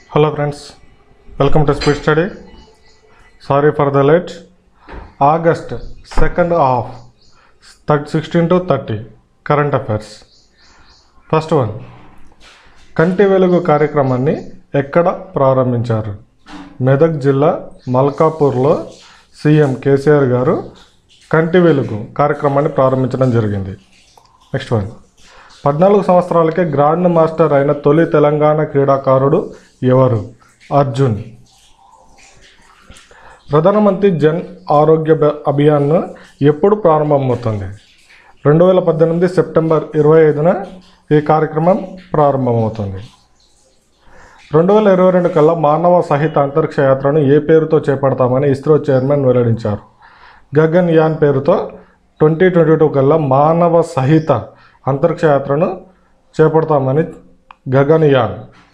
Hello friends, welcome to Speed Study. Sorry for the late. August 2nd of 16 to 30 current affairs. First one, కంటి వెలుగు కార్యక్రమాన్ని ఎక్కడ ప్రారంభించారు? మెదక్ జిల్లా మల్కాపూర్లో సీఎం కేసీఆర్ గారు కంటి వెలుగు కార్యక్రమాన్ని ప్రారంభించడం జరిగింది. నెక్స్ట్ వన్, 14 సంవత్సరాలకే గ్రాండ్ మాస్టర్ అయిన తొలి తెలంగాణ క్రీడాకారుడు ఎవరు? అర్జున్. ప్రధానమంత్రి జన్ ఆరోగ్య అభియాన్ ఎప్పుడు ప్రారంభమవుతుంది? 2018 సెప్టెంబర్ 25న ఈ కార్యక్రమం ప్రారంభమవుతుంది. 2022 కల్లా మానవ సహిత అంతరిక్ష యాత్రను ఏ పేరుతో చేపడతామని ఇస్రో చైర్మన్ వెల్లడించారు. గగన్ యాన్ పేరుతో 2022 కల్లా మానవ సహిత అంతరిక్ష యాత్రను చేపడతామని గగన్ యాన్.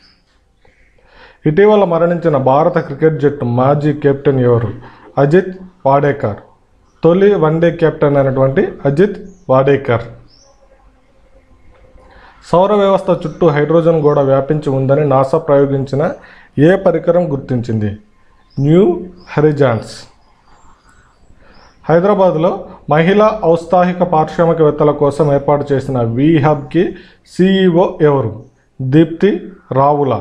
ఇటీవల మరణించిన భారత క్రికెట్ జట్టు మాజీ కెప్టెన్ ఎవరు? అజిత్ వాడేకర్. తొలి వన్డే కెప్టెన్ అయినటువంటి అజిత్ వాడేకర్. సౌర వ్యవస్థ చుట్టూ హైడ్రోజన్ గోడ వ్యాపించి ఉందని నాసా ప్రయోగించిన ఏ పరికరం గుర్తించింది? New Horizons. హైదరాబాద్లో మహిళా ఔత్సాహిక పారిశ్రామికవేత్తల కోసం ఏర్పాటు చేసిన వి హబ్కి సిఇఓ ఎవరు? దీప్తి రావుల.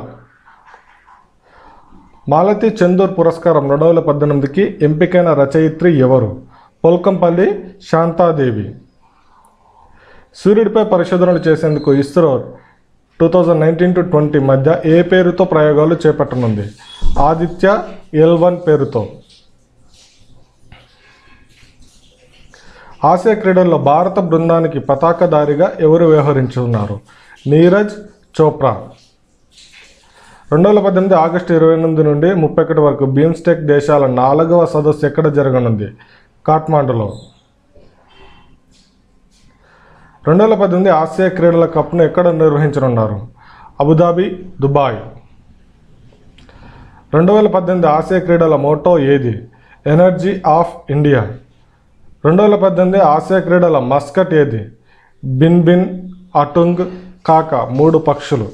మాలతి చందూర్ పురస్కారం 2018కి ఎంపికైన రచయిత్రి ఎవరు? పొల్కంపల్లి శాంతాదేవి. సూర్యుడిపై పరిశోధనలు చేసేందుకు ఇస్రో 2019-20 మధ్య ఏ పేరుతో ప్రయోగాలు చేపట్టనుంది? ఆదిత్య L1 పేరుతో. ఆసియా క్రీడల్లో భారత బృందానికి పతాకధారిగా ఎవరు వ్యవహరించున్నారు? నీరజ్ చోప్రా. 2018 ఆగస్టు 28 నుండి 31 వరకు బిమ్స్టెక్ దేశాల 4వ సదస్సు ఎక్కడ జరగనుంది? కాఠ్మాండులో. 2018 ఆసియా క్రీడల కప్ను ఎక్కడ నిర్వహించనున్నారు? Abu Dhabi, Dubai. 2018 ఆసియా క్రీడల మోటో ఏది? Energy of India. 2018 ఆసియా క్రీడల మస్కట్ ఏది? బిన్ బిన్, అటుంగ్, కాక 3 పక్షులు.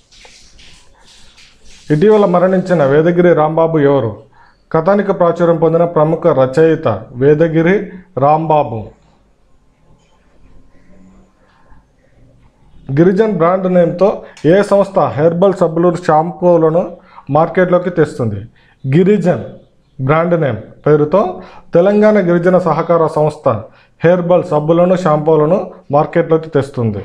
ఇటీవల మరణించిన వేదగిరి రాంబాబు ఎవరు? కథానిక ప్రాచుర్యం పొందిన ప్రముఖ రచయిత వేదగిరి రాంబాబు. గిరిజన్ బ్రాండ్ నేమ్తో ఏ సంస్థ హెర్బల్ సబ్బులు షాంపూలను మార్కెట్లోకి తెస్తుంది? గిరిజన్ బ్రాండ్ నేమ్ పేరుతో తెలంగాణ గిరిజన సహకార సంస్థ హెర్బల్ సబ్బులను షాంపూలను మార్కెట్లోకి తెస్తుంది.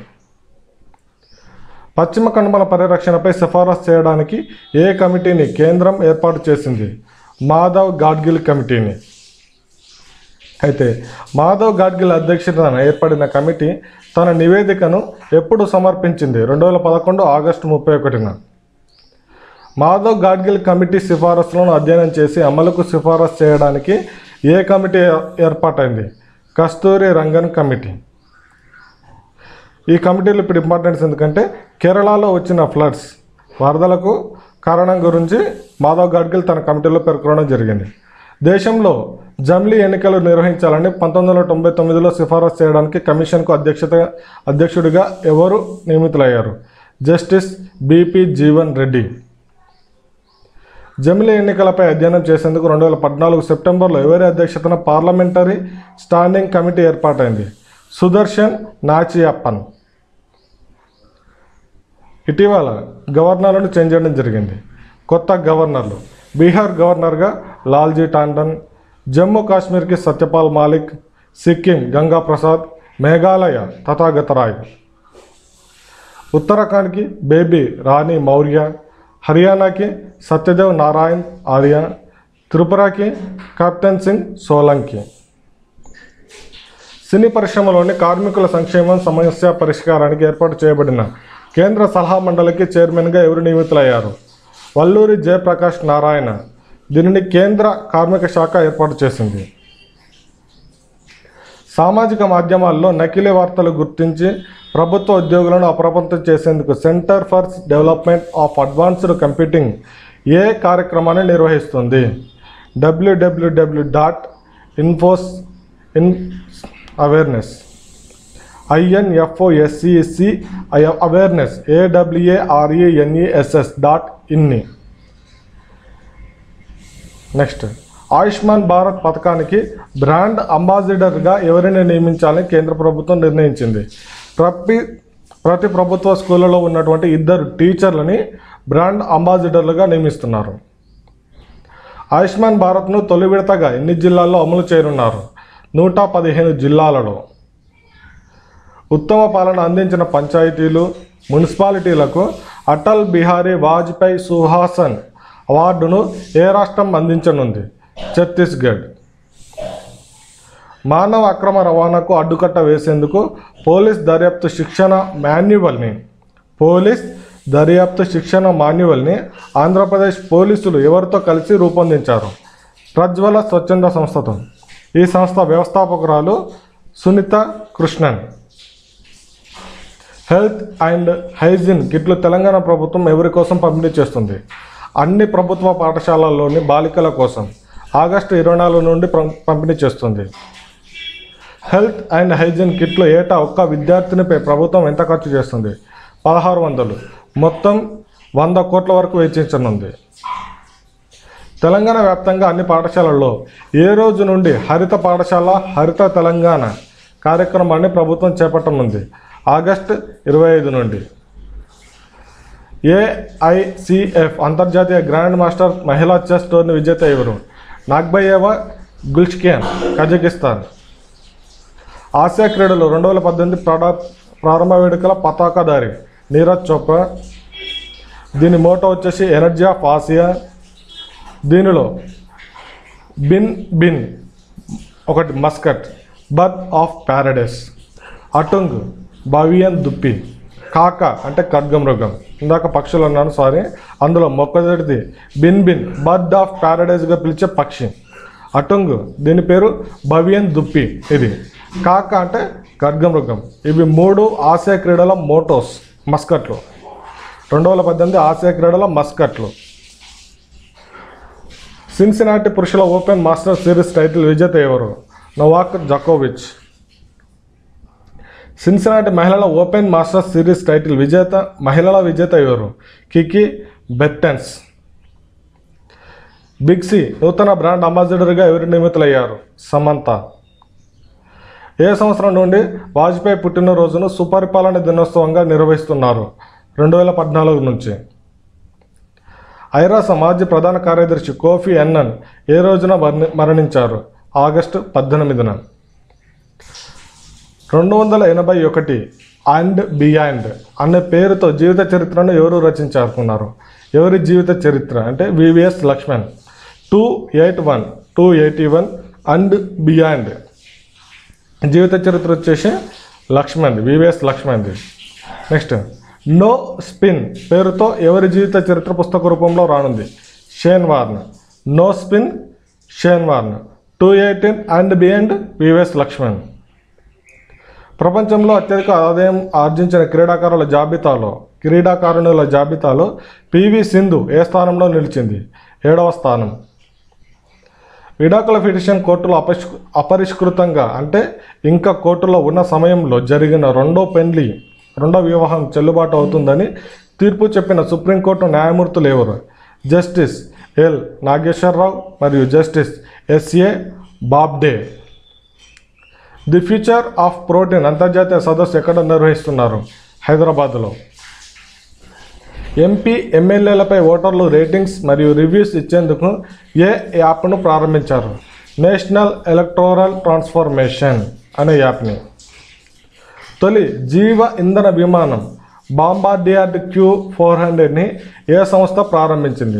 పశ్చిమ కనుమల పరిరక్షణపై సిఫారసు చేయడానికి ఏ కమిటీని కేంద్రం ఏర్పాటు చేసింది? మాధవ్ గాడ్గిల్ కమిటీని. అయితే మాధవ్ గాడ్గిల్ అధ్యక్షతన ఏర్పడిన కమిటీ తన నివేదికను ఎప్పుడు సమర్పించింది? 2011 ఆగస్టు 31న. మాధవ్ గాడ్గిల్ కమిటీ సిఫారసులను అధ్యయనం చేసి అమలుకు సిఫారసు చేయడానికి ఏ కమిటీ ఏర్పాటైంది? కస్తూరి రంగన్ కమిటీ. ఈ కమిటీలు ఇప్పుడు ఇంపార్టెన్స్ ఎందుకంటే కేరళలో వచ్చిన ఫ్లడ్స్ వరదలకు కారణం గురించి మాధవ్ గాడ్గిల్ తన కమిటీలో పేర్కొనడం జరిగింది. దేశంలో జమిలీ ఎన్నికలు నిర్వహించాలని 1999లో సిఫారసు చేయడానికి కమిషన్కు అధ్యక్షుడిగా ఎవరు నియమితులయ్యారు? Justice BP Jeevan Reddy. జమిలీ ఎన్నికలపై అధ్యయనం చేసేందుకు 2014 సెప్టెంబర్లో ఎవరి అధ్యక్షతన పార్లమెంటరీ స్టాండింగ్ కమిటీ ఏర్పాటైంది? సుదర్శన్ నాచియప్పన్. ఇటీవల గవర్నర్లను చేంజ్ చేయడం జరిగింది. కొత్త గవర్నర్లు: బీహార్ గవర్నర్గా లాల్జీ టాండన్, జమ్మూ కాశ్మీర్కి సత్యపాల్ మాలిక్, సిక్కిం గంగా ప్రసాద్, మేఘాలయ తథాగత రాయ్, ఉత్తరాఖండ్కి బేబీ రాణి మౌర్య, హర్యానాకి సత్యదేవ్ నారాయణ్ ఆర్య, త్రిపురకి కెప్టెన్ సింగ్ సోలంకి. సినీ పరిశ్రమలోని కార్మికుల సంక్షేమం సమస్య పరిష్కారానికి ఏర్పాటు చేయబడిన కేంద్ర సలహా మండలికి చైర్మన్గా ఎవరు నియమితులయ్యారు? వల్లూరి జయప్రకాష్ నారాయణ. దీనిని కేంద్ర కార్మిక శాఖ ఏర్పాటు చేసింది. సామాజిక మాధ్యమాల్లో నకిలీ వార్తలు గుర్తించి ప్రభుత్వ ఉద్యోగులను అప్రమత్తం చేసేందుకు centre for development of advanced computing ఏ కార్యక్రమాన్ని నిర్వహిస్తుంది? www.infosc awareness. INFOSCC awareness AWARENESS.in. Next, Ayushman Bharat పథకానికి బ్రాండ్ అంబాసిడర్గా ఎవరిని నియమించాలని కేంద్ర ప్రభుత్వం నిర్ణయించింది. ప్రతి ప్రభుత్వ స్కూళ్ళలో ఉన్నటువంటి 2 టీచర్లని బ్రాండ్ అంబాసిడర్లుగా నియమిస్తున్నారు. ఆయుష్మాన్ భారత్ను తొలి విడతగా ఎన్ని జిల్లాల్లో అమలు చేయనున్నారు? 115 జిల్లాలలో. ఉత్తమ పాలన అందించిన పంచాయతీలు, మున్సిపాలిటీలకు అటల్ బిహారీ వాజ్పేయి సుహాసన్ అవార్డును ఏ రాష్ట్రం అందించనుంది? ఛత్తీస్గఢ్. మానవ అక్రమ రవాణాకు అడ్డుకట్ట వేసేందుకు పోలీస్ దర్యాప్తు శిక్షణ మాన్యువల్ని ఆంధ్రప్రదేశ్ పోలీసులు ఎవరితో కలిసి రూపొందించారు? ప్రజ్వల స్వచ్ఛంద సంస్థతో. ఈ సంస్థ వ్యవస్థాపకురాలు Sunitha Krishnan. Health and hygiene కిట్లు తెలంగాణ ప్రభుత్వం ఎవరి కోసం పంపిణీ చేస్తుంది? అన్ని ప్రభుత్వ పాఠశాలల్లోని బాలికల కోసం ఆగస్టు 24 నుండి పంపిణీ చేస్తుంది. హెల్త్ అండ్ హైజీన్ కిట్లు ఏటా ఒక్క విద్యార్థినిపై ప్రభుత్వం ఎంత ఖర్చు చేస్తుంది? 1600. మొత్తం 100 కోట్ల వరకు వెచ్చించనుంది. తెలంగాణ వ్యాప్తంగా అన్ని పాఠశాలల్లో ఏ రోజు నుండి హరిత పాఠశాల హరిత తెలంగాణ కార్యక్రమాన్ని ప్రభుత్వం చేపట్టనుంది? ఆగస్టు 25 నుండి. AICF అంతర్జాతీయ గ్రాండ్ మాస్టర్ మహిళా చెస్ టోర్నీ విజేత ఎవరు? నాగ్బయేవా గుల్ష్కియాన్, కజకిస్తాన్. ఆసియా క్రీడలు 2018 ప్రారంభ వేడుకల పతాకధారి నీరజ్ చోప్రా. దీని మోటో వచ్చేసి ఎనర్జీ ఆఫ్ ఆసియా. దీనిలో బిన్ ఒకటి mascot, bird of paradise. Atung Bawean దుప్పి. కాక అంటే ఖడ్గమృగం, ఇందాక పక్షులు అన్నాను సారీ. అందులో మొక్కజొడిది బిన్ బర్డ్ ఆఫ్ ప్యారడైజ్గా పిలిచే పక్షి. అటుంగ్ దీని పేరు బవియన్ దుప్పి. ఇది కాక అంటే ఖడ్గమృగం. ఇవి 3 ఆసియా క్రీడల మోటోస్ మస్కట్లు. 2018 ఆసియా క్రీడల మస్కట్లు. సిన్సినాటి పురుషుల ఓపెన్ మాస్టర్స్ సిరీస్ టైటిల్ విజేత ఎవరు? నోవాక్ జకోవిచ్. సిన్సినాటి మహిళల ఓపెన్ మాస్టర్స్ సిరీస్ టైటిల్ మహిళల విజేత ఎవరు? Kiki Bertens. బిగ్ సి నూతన బ్రాండ్ అంబాసిడర్గా ఎవరు నియమితులయ్యారు? సమంత. ఏ సంవత్సరం నుండి వాజ్పేయి పుట్టినరోజును సుపరిపాలన దినోత్సవంగా నిర్వహిస్తున్నారు? 2014 నుంచి. ఐరాస మాజీ ప్రధాన కార్యదర్శి కోఫీ అన్నన్ ఏ రోజున మరణించారు? ఆగస్టు 18న. 281 అండ్ బియాండ్ అనే పేరుతో జీవిత చరిత్రను ఎవరు రచించారుకున్నారు? ఎవరి జీవిత చరిత్ర అంటే వివిఎస్ లక్ష్మణ్. 281 అండ్ బియాండ్ జీవిత చరిత్ర వచ్చేసి లక్ష్మణ్ది, వివిఎస్ లక్ష్మణ్ది. నెక్స్ట్, నో స్పిన్ పేరుతో ఎవరి జీవిత చరిత్ర పుస్తక రూపంలో రానుంది? Shane Warne. No spin Shane Warne. 218 and beyond VVS Laxman. ప్రపంచంలో అత్యధిక ఆదాయం ఆర్జించిన క్రీడాకారుణుల జాబితాలో పివి సింధు ఏ స్థానంలో నిలిచింది? 7వ స్థానం. విడాకుల పిటిషన్ కోర్టులో అపరిష్కృతంగా అంటే ఇంకా కోర్టులో ఉన్న సమయంలో జరిగిన రెండో వివాహం చెల్లుబాటు అవుతుందని తీర్పు చెప్పిన సుప్రీంకోర్టు న్యాయమూర్తులు ఎవరు? జస్టిస్ ఎల్ నాగేశ్వరరావు మరియు justice SA Bobde. The future of protein అంతర్జాతీయ సదస్సు ఎక్కడ నిర్వహిస్తున్నారు? హైదరాబాద్లో. ఎంపీ ఎమ్మెల్యేలపై ఓటర్లు రేటింగ్స్ మరియు రివ్యూస్ ఇచ్చేందుకు ఏ యాప్ను ప్రారంభించారు? నేషనల్ ఎలక్టోరల్ ట్రాన్స్ఫర్మేషన్ అనే యాప్ని. తొలి జీవ ఇంధన విమానం బాంబార్డియర్ Q400ని ఏ సంస్థ ప్రారంభించింది?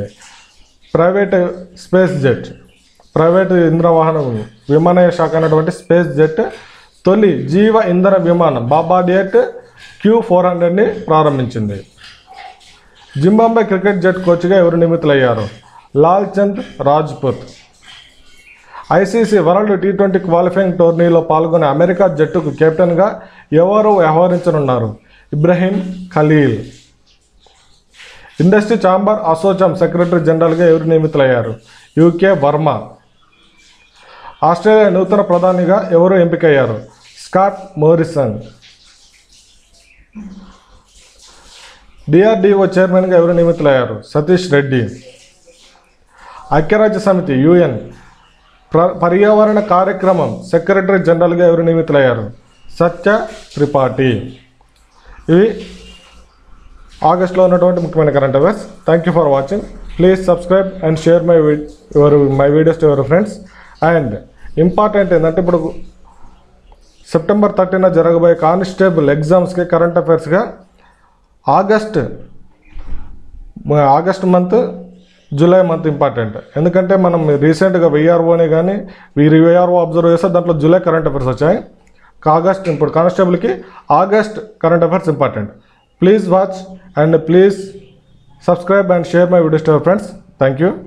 ప్రైవేట్ ఇంధన వాహనం విమానయాన శాఖ అయినటువంటి స్పేస్ జెట్ తొలి జీవ ఇంధన విమానం బాంబార్డియర్ Q400ని ప్రారంభించింది. జింబాబ్వే క్రికెట్ జట్ కోచ్గా ఎవరు నియమితులయ్యారు? Lal Chand Rajput. ICC world T20 qualifying టోర్నీలో పాల్గొనే అమెరికా జట్టుకు కెప్టెన్గా ఎవరు వ్యవహరించనున్నారు? Ibrahim Khaleel. Industry chamber ASSOCHAM secretary జనరల్గా ఎవరు నియమితులయ్యారు? యూకే వర్మ. ఆస్ట్రేలియా నూతన ప్రధానిగా ఎవరు ఎంపికయ్యారు? Scott Morrison. DRDO చైర్మన్గా ఎవరు నియమితులయ్యారు? సతీష్ రెడ్డి. ఐక్యరాజ్య సమితి యుఎన్ పర్యావరణ కార్యక్రమం సెక్రటరీ జనరల్గా ఎవరు నియమితులయ్యారు? సత్య త్రిపాఠి. ఇవి ఆగస్టులో ఉన్నటువంటి ముఖ్యమైన current affairs. Thank you for watching. Please subscribe and share my videos to your friends. And important ఏంటంటే ఇప్పుడు సెప్టెంబర్ 13న జరగబోయే కానిస్టేబుల్ ఎగ్జామ్స్కి కరెంట్ అఫైర్స్గా August month, July month important. ఎందుకంటే మనం రీసెంట్గా విఆర్ఓనే కానీ విఆర్ఓ అబ్జర్వ్ చేస్తే దాంట్లో జూలై కరెంట్ అఫైర్స్ వచ్చాయి. ఇప్పుడు కానిస్టేబుల్కి August current affairs important. Please watch and please subscribe and share my videos to your friends. Thank you.